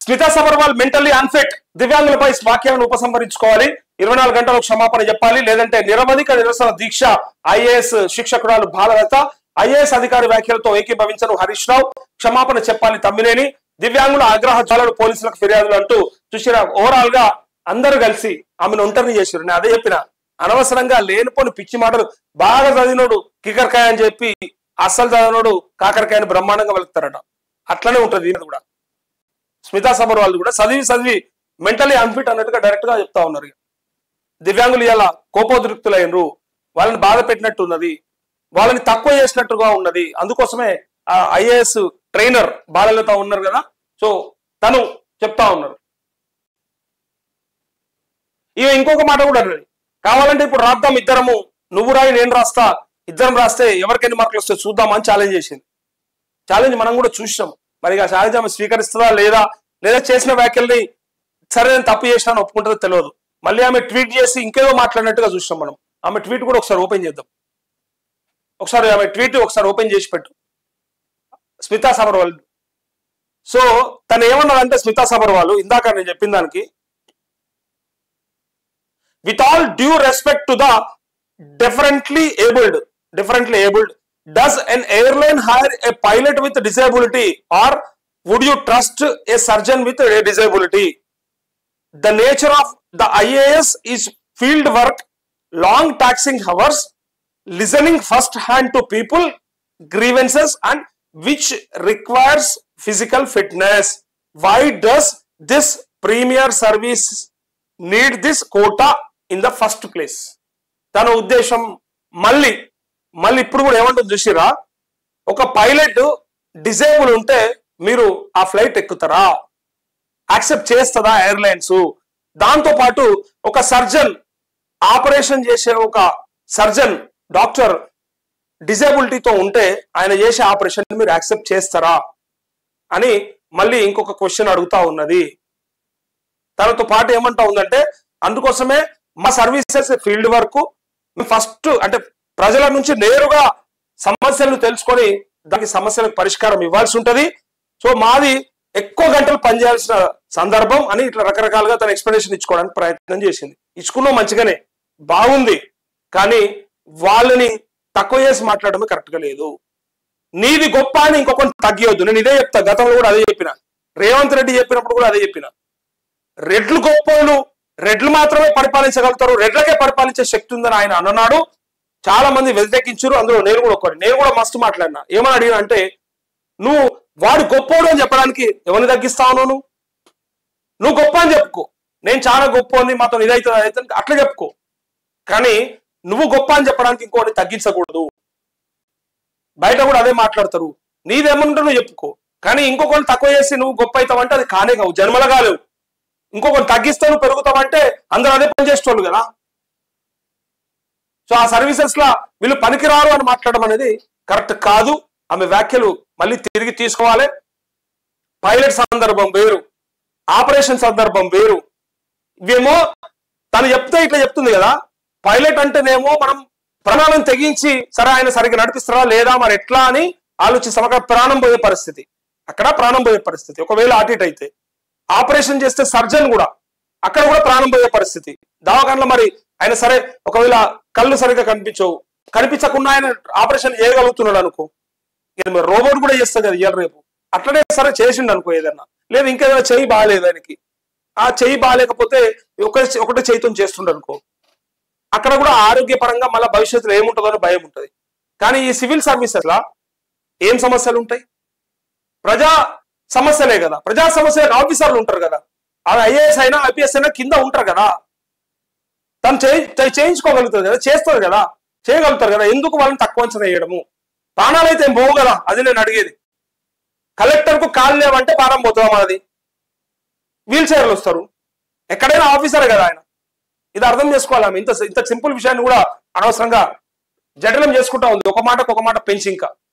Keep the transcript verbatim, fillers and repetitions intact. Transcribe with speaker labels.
Speaker 1: Smita Sabharwal mentally unfit, దివ్యాంగులపై వాక్యాలను ఉపసంహరించుకోవాలి, ఇరవై నాలుగు గంటలకు క్షమాపణ చెప్పాలి, లేదంటే నిరవధిక నిరసన దీక్ష. ఐఏఎస్ శిక్షకురాలు బాలలత, ఐఏఎస్ అధికారి వ్యాఖ్యలతో ఏకీభవించను హరీష్ రావు, క్షమాపణ చెప్పాలి తమ్మినేని, దివ్యాంగుల ఆగ్రహ జ్వాలలు పోలీసులకు ఫిర్యాదులు అంటూ చూసిరా. ఓవరాల్ గా అందరూ కలిసి ఆమెను ఒంటరిని చేశారు. నేను అదే చెప్పిన, అనవసరంగా లేనిపోని పిచ్చి మాటలు. బాగా చదివినోడు కికరకాయ అని చెప్పి అస్సలు చదివినోడు కాకరకాయని బ్రహ్మాండంగా వెళ్తారట. అట్లనే ఉంటది ఇది కూడా. స్మితా సబర్వాల్ కూడా చదివి చదివి మెంటలీ అన్ఫిట్ అన్నట్టుగా డైరెక్ట్ గా చెప్తా ఉన్నారు. దివ్యాంగులు ఇలా కోపోద్రిక్తులైనరు, వాళ్ళని బాధ పెట్టినట్టు ఉన్నది, వాళ్ళని తక్కువ చేసినట్టుగా ఉన్నది. అందుకోసమే ఆ ఐఏఎస్ ట్రైనర్ బాలలతో ఉన్నారు కదా, సో తను చెప్తా ఉన్నారు. ఇక ఇంకొక మాట కూడా అన్నది, కావాలంటే ఇప్పుడు రాద్దాం ఇద్దరము, నువ్వు రాయి నేను రాస్తా, ఇద్దరం రాస్తే ఎవరికెన్ని మార్కులు వస్తే చూద్దామని ఛాలెంజ్ చేసింది. ఛాలెంజ్ మనం కూడా చూసినాం. మరి ఆ ఛాలెంజ్ ఆమె స్వీకరిస్తుందా లేదా, లేదా చేసిన వ్యాఖ్యల్ని సరే నేను తప్పు చేసినా ఒప్పుకుంటుందో తెలియదు. మళ్ళీ ఆమె ట్వీట్ చేసి ఇంకేదో మాట్లాడినట్టుగా చూసినాం మనం. ఆమె ట్వీట్ కూడా ఒకసారి ఓపెన్ చేద్దాం. ఒకసారి ఆమె ట్వీట్ ఒకసారి ఓపెన్ చేసి పెట్టు, స్మితా సబర్వాల్. సో తను ఏమన్నదంటే స్మితా సబర్వాల్ ఇందాక నేను చెప్పిన దానికి, with all due respect to the differently abled, differently abled, does an airline hire a pilot with disability or would you trust a surgeon with a disability? The nature of the I A S is field work, long taxing hours, listening first hand to people grievances and which requires physical fitness. Why does this premier service need this quota in the first place? తన ఉద్దేశం మళ్ళీ మళ్ళీ ఇప్పుడు కూడా ఏమంటుంది చూసిరా, ఒక pilot disable ఉంటే మీరు ఆ ఫ్లైట్ ఎక్కుతారా, యాక్సెప్ట్ చేస్తుందా ఎయిర్లైన్స్? దాంతో పాటు ఒక సర్జన్ ఆపరేషన్ చేసే ఒక సర్జన్ డాక్టర్ డిజేబిలిటీతో ఉంటే ఆయన చేసే ఆపరేషన్ మీరు యాక్సెప్ట్ చేస్తారా అని మళ్ళీ ఇంకొక క్వశ్చన్ అడుగుతా ఉన్నది. తనతో పాటు ఏమంటా ఉందంటే, అందుకోసమే మా సర్వీసెస్ ఫీల్డ్ వర్క్, ఫస్ట్ అంటే ప్రజల నుంచి నేరుగా సమస్యలను తెలుసుకొని దానికి సమస్యలకు పరిష్కారం ఇవ్వాల్సి ఉంటది. సో మాది ఎక్కువ గంటలు పనిచేయాల్సిన సందర్భం అని ఇట్లా రకరకాలుగా తన ఎక్స్ప్లెనేషన్ ఇచ్చుకోవడానికి ప్రయత్నం చేసింది. ఇచ్చుకున్నాం మంచిగానే బాగుంది, కానీ వాళ్ళని తక్కువ చేసి మాట్లాడడమే కరెక్ట్ గా లేదు. నీది గొప్ప అని ఇంకొకటి తగ్గియొద్దు. నేను ఇదే చెప్తా, గతంలో కూడా అదే చెప్పిన, రేవంత్ రెడ్డి చెప్పినప్పుడు కూడా అదే చెప్పిన. రెడ్లు గొప్పలు, రెడ్లు మాత్రమే పరిపాలించగలుగుతారు, రెడ్లకే పరిపాలించే శక్తి ఉందని ఆయన అన్నాడు. చాలా మంది వ్యతిరేకించారు, అందులో నేను కూడా ఒకటి. నేను కూడా మస్తు మాట్లాడినా. ఏమని అడిగినా అంటే, నువ్వు వాడు గొప్పోడు అని చెప్పడానికి ఎవరిని తగ్గిస్తావు? నువ్వు నువ్వు గొప్ప అని చెప్పుకో, నేను చాలా గొప్ప అని మాతో ఇదైతే అయితే అట్లా చెప్పుకో, కానీ నువ్వు గొప్ప అని చెప్పడానికి ఇంకోటి తగ్గించకూడదు. బయట కూడా అదే మాట్లాడతారు, నీదేమంటే నువ్వు చెప్పుకో, కానీ ఇంకొకరిని తక్కువ చేసి నువ్వు గొప్ప అవుతావంటే అది కానే కావు, జన్మల కాలేవు. ఇంకొకటి తగ్గిస్తావు పెరుగుతావంటే అందరూ అదే పని చేసేవాళ్ళు కదా. సో ఆ సర్వీసెస్ లా వీళ్ళు పనికిరారు అని మాట్లాడడం అనేది కరెక్ట్ కాదు. ఆమె వ్యాఖ్యలు మళ్ళీ తిరిగి తీసుకోవాలి. పైలట్ సందర్భం వేరు, ఆపరేషన్ సందర్భం వేరు. ఇవేమో తను చెప్తే ఇట్లా చెప్తుంది కదా, పైలట్ అంటేనేమో మనం ప్రాణాలను తెగించి సరే ఆయన సరిగ్గా నడిపిస్తారా లేదా మరి ఎట్లా అని ఆలోచిస్తాం. అక్కడ ప్రాణం పోయే పరిస్థితి, అక్కడ ప్రాణం పోయే పరిస్థితి. ఒకవేళ అటు ఇటు అయితే ఆపరేషన్ చేస్తే సర్జన్ కూడా అక్కడ కూడా ప్రాణం పోయే పరిస్థితి. దవాఖానలో మరి ఆయన సరే ఒకవేళ కళ్ళు సరిగ్గా కనిపించవు, కనిపించకుండా ఆయన ఆపరేషన్ చేయగలుగుతున్నాడు అనుకో, రోబోట్ కూడా చేస్తుంది కదా ఇవాళ రేపు. అట్లనే సరే చేసిండు అనుకో ఏదన్నా, లేదు ఇంకేదైనా చెయ్యి బాగాలేదు ఆయనకి, ఆ చెయ్యి బాగాలేకపోతే ఒక ఒకటే చేయితో చేస్తుండ అనుకో, అక్కడ కూడా ఆరోగ్యపరంగా మళ్ళీ భవిష్యత్తులో ఏముంటుందో అని భయం ఉంటుంది. కానీ ఈ సివిల్ సర్వీసెస్ లా ఏం సమస్యలు ఉంటాయి? ప్రజా సమస్యలే కదా, ప్రజా సమస్యలకు ఆఫీసర్లు ఉంటారు కదా, అది ఐఏఎస్ అయినా ఐపీఎస్ అయినా కింద ఉంటారు కదా, తను చేయి చేయించుకోగలుగుతారు కదా, చేస్తారు కదా, చేయగలుగుతారు కదా. ఎందుకు వాళ్ళని తక్కువ అంచనా వేయడము? ప్రాణాలు అయితే ఏం పోవు కదా, అది నేను అడిగేది. కలెక్టర్ కు కాలు లేవంటే ప్రాణం పోతుందా మనది? వీల్ చైర్లు వస్తారు, ఎక్కడైనా ఆఫీసరే కదా ఆయన. ఇది అర్థం చేసుకోవాలి. ఆమె ఇంత ఇంత సింపుల్ విషయాన్ని కూడా అనవసరంగా జటిలం చేసుకుంటా ఉంది, ఒక మాటకు ఒక మాట పెంచి ఇంకా